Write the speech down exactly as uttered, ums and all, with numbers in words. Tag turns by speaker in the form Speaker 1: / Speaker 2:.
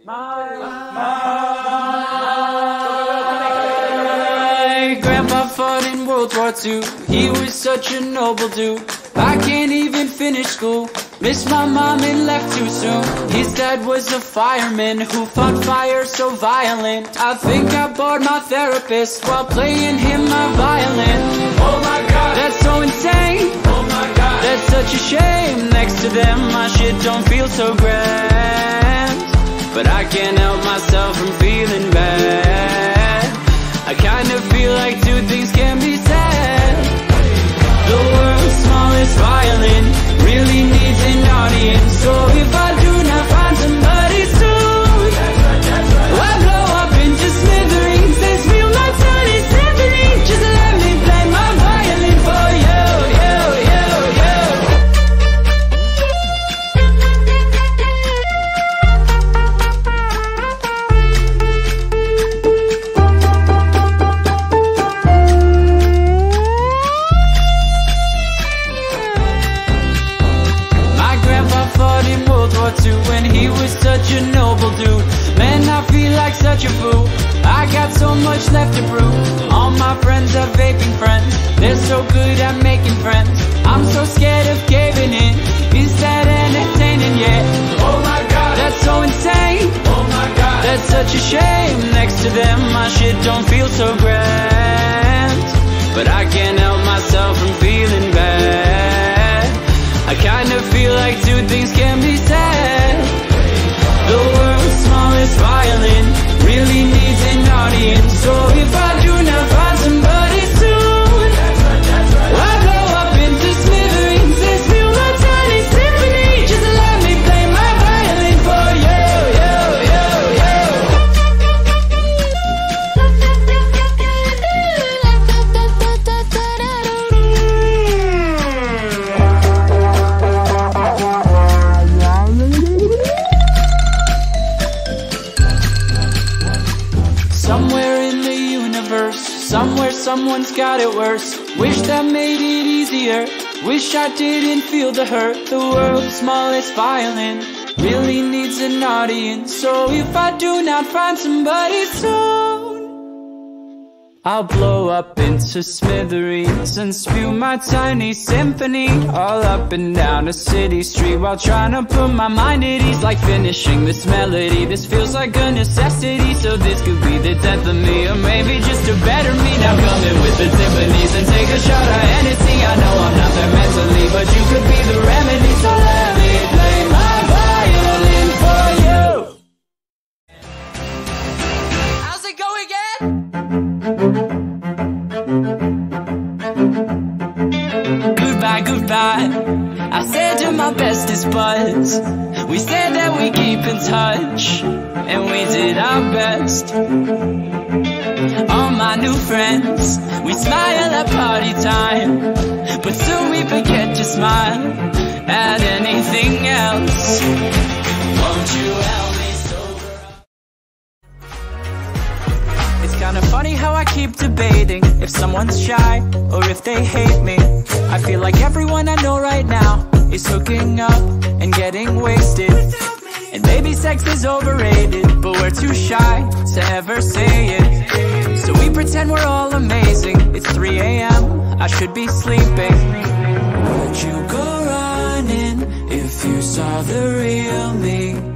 Speaker 1: My, my grandpa fought in World War Two. He was such a noble dude. I can't even finish school. Missed my mom and left too soon. His dad was a fireman who fought fire so violent. I think I bored my therapist while playing him my violin. Oh my god, that's so insane. Oh my god, that's such a shame. Next to them my shit don't feel so grand, but I can't help myself from feeling bad. I kinda feel like two things can be said. The world's smallest violin really needs an audience. So if I do not find somebody soon, I'll blow up into smithereens. They feel my tiny symphony. Just let me play my violin for you, you, you, you. When he was such a noble dude, man, I feel like such a fool. I got so much left to prove. All my friends are vaping friends. They're so good at making friends. I'm so scared of caving in. Is that entertaining yet? Oh my god, that's so insane. Oh my god, that's such a shame. Next to them my shit don't feel so grand, but I can't help myself from feeling bad. I kinda feel like two things can be said. The world's smallest violin really needs an audience. So if I do not find somebody soon, I'll blow up into smithereens. They feel my tiny symphony. Just let me play my violin for you, you, you, you. Somewhere in the universe, somewhere someone's got it worse. Wish that made it easier. Wish I didn't feel the hurt. The world's smallest violin really needs an audience. So if I do not find somebody soon, I'll blow up into smithereens and spew my tiny symphony all up and down a city street while trying to put my mind at ease. Like finishing this melody, this feels like a necessity. So this could be the death of me, or maybe just a better me. Now come in with the timpanis and take a shot of Hennessy. I know I'm not there mentally, but you could be the remedy. So let me play my violin for you. How's it go again? Goodbye, goodbye, I said to my bestest buds. We said that we keep in touch, and we did our best. All my new friends, we smile at party time, but soon we forget to smile at anything else. Won't you help me sober up? It's kinda funny how I keep debating if someone's shy or if they hate me. I feel like everyone I know right now is hooking up and getting wasted. And maybe sex is overrated, but we're too shy to ever say it. So we pretend we're all amazing. It's three A M, I should be sleeping. Would you go running if you saw the real me?